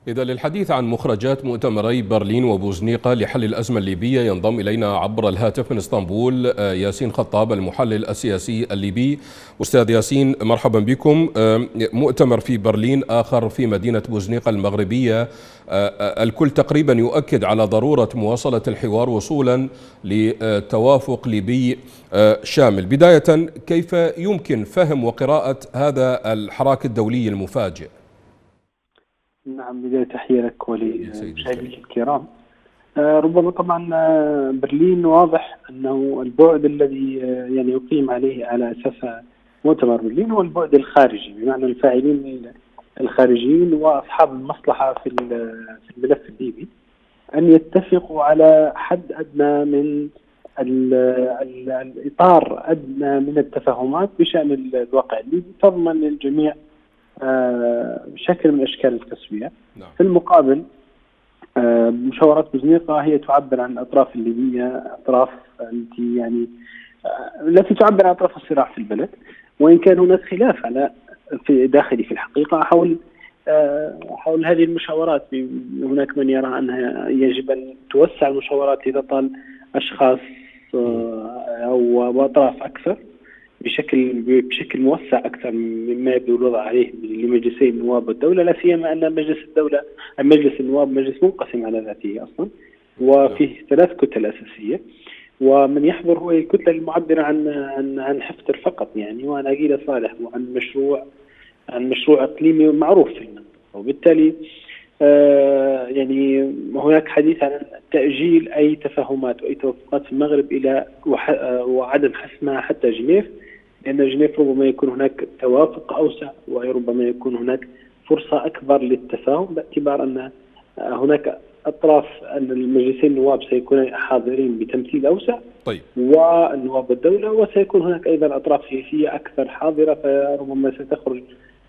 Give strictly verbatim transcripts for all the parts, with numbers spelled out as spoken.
إذا للحديث عن مخرجات مؤتمري برلين وبوزنيقة لحل الأزمة الليبية ينضم إلينا عبر الهاتف من اسطنبول ياسين خطاب المحلل السياسي الليبي. أستاذ ياسين، مرحبا بكم. مؤتمر في برلين، آخر في مدينة بوزنيقة المغربية، الكل تقريبا يؤكد على ضرورة مواصلة الحوار وصولا لتوافق ليبي شامل. بداية، كيف يمكن فهم وقراءة هذا الحراك الدولي المفاجئ؟ نعم، بداية تحية لك ولمشاهديك الكرام. آه ربما طبعا برلين واضح أنه البعد الذي يعني يقيم عليه على أساس مؤتمر برلين هو البعد الخارجي، بمعنى الفاعلين الخارجيين وأصحاب المصلحة في في الملف الليبي أن يتفقوا على حد أدنى من الإطار أدنى من التفاهمات بشأن الواقع الليبي تضمن للجميع بشكل من أشكال التسوية. نعم. في المقابل مشاورات بوزنيقة هي تعبر عن الأطراف الليبية، أطراف التي يعني التي تعبر عن أطراف الصراع في البلد، وإن كان هناك خلاف على في داخلي في الحقيقة حول حول هذه المشاورات. هناك من يرى أنها يجب أن توسع المشاورات إذا طال أشخاص أو أطراف أكثر بشكل بشكل موسع اكثر مما يبدو الوضع عليه لمجلسي النواب والدوله، لا سيما ان مجلس الدوله مجلس النواب مجلس منقسم على ذاته اصلا، وفيه ثلاث كتل اساسيه، ومن يحضر هو الكتله المعبره عن عن عن حفتر فقط يعني، وعن عقيله صالح، وعن مشروع عن مشروع اقليمي معروف في المنطقه، وبالتالي آه يعني هناك حديث عن تاجيل اي تفاهمات واي توافقات في المغرب الى وعدم حسمها حتى جنيف، لأن جنيف ربما يكون هناك توافق أوسع وربما يكون هناك فرصة أكبر للتفاهم، باعتبار أن هناك أطراف أن المجلسين النواب سيكونون حاضرين بتمثيل أوسع. طيب. والنواب الدولة، وسيكون هناك أيضا أطراف سياسية أكثر حاضرة، فربما ستخرج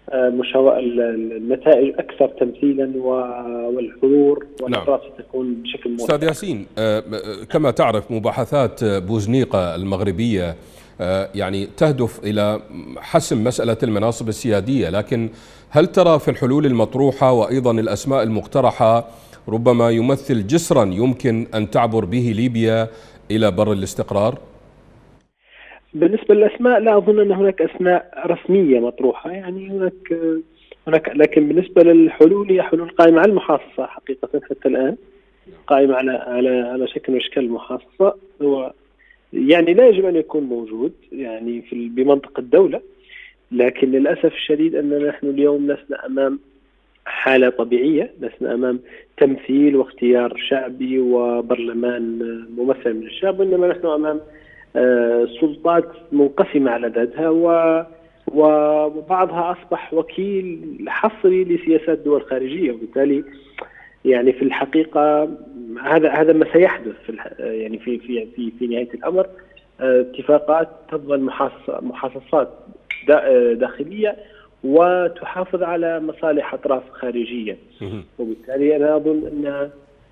النتائج أكثر تمثيلا والحضور والأطراف نعم. ستكون بشكل موسع. أستاذ ياسين، كما تعرف مباحثات بوزنيقة المغربية يعني تهدف إلى حسم مسألة المناصب السيادية، لكن هل ترى في الحلول المطروحة وأيضا الأسماء المقترحة ربما يمثل جسرا يمكن أن تعبر به ليبيا إلى بر الاستقرار؟ بالنسبة للأسماء لا أظن أن هناك أسماء رسمية مطروحة، يعني هناك هناك لكن بالنسبة للحلول هي حلول قائمة على المحاصصة حقيقة حتى الآن، قائمة على على على شكل من أشكال المحاصصة. هو يعني لا يجب أن يكون موجود يعني في بمنطق الدولة، لكن للأسف الشديد أننا نحن اليوم لسنا أمام حالة طبيعية، لسنا أمام تمثيل واختيار شعبي وبرلمان ممثل من الشعب، وإنما نحن أمام سلطات منقسمة على ذاتها، وبعضها أصبح وكيل حصري لسياسات دول خارجية، وبالتالي يعني في الحقيقة هذا هذا ما سيحدث في يعني في في في في نهاية الأمر. اتفاقات تضمن محاصصات داخلية وتحافظ على مصالح أطراف خارجية، وبالتالي أنا أظن أن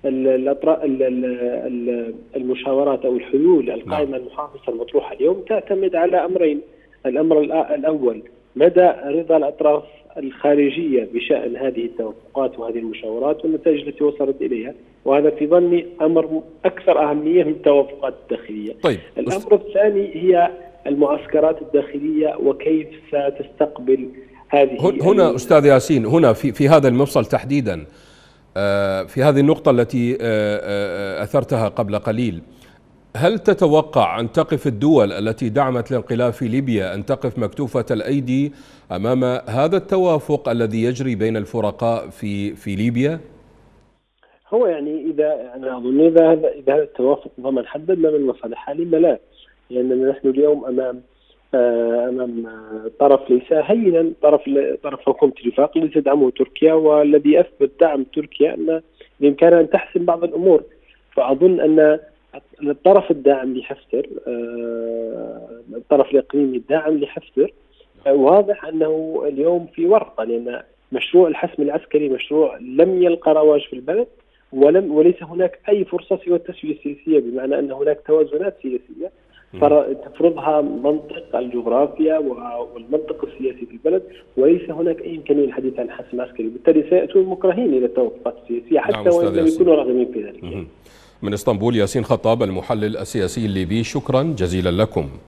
المشاورات أو الحلول القائمة المحاصصة المطروحة اليوم تعتمد على أمرين. الأمر الأول مدى رضا الأطراف الخارجية بشأن هذه التوافقات وهذه المشاورات والنتائج التي وصلت إليها، وهذا في ظني أمر أكثر أهمية من التوافقات الداخلية. طيب. الأمر الثاني هي المعسكرات الداخلية وكيف ستستقبل هذه. هنا أستاذ ياسين، هنا في في هذا المفصل تحديدا، في هذه النقطة التي أثرتها قبل قليل، هل تتوقع أن تقف الدول التي دعمت الانقلاب في ليبيا أن تقف مكتوفة الأيدي أمام هذا التوافق الذي يجري بين الفرقاء في في ليبيا؟ هو يعني إذا أنا أظن إذا هذا إذا هذا التوافق ضمن حدد ما من مصالحها لما لا، لأننا نحن اليوم أمام أمام طرف ليس هينا، طرف طرف حكومة الوفاق الذي تدعمه تركيا، والذي أثبت دعم تركيا أن بإمكانها أن تحسم بعض الأمور. فأظن أن الطرف الداعم لحفتر، الطرف الإقليمي الداعم لحفتر، واضح أنه اليوم في ورطة، لأن مشروع الحسم العسكري مشروع لم يلقى رواج في البلد، ولم وليس هناك أي فرصة سوى التسوية السياسية، بمعنى أن هناك توازنات سياسية تفرضها منطق الجغرافيا والمنطق السياسي في البلد، وليس هناك أي إمكانية للحديث عن حسم عسكري، بالتالي سيأتون مكرهين إلى التوافقات السياسية حتى نعم وإن لم يكونوا راغبين في ذلك. من اسطنبول ياسين خطاب المحلل السياسي الليبي، شكرا جزيلا لكم.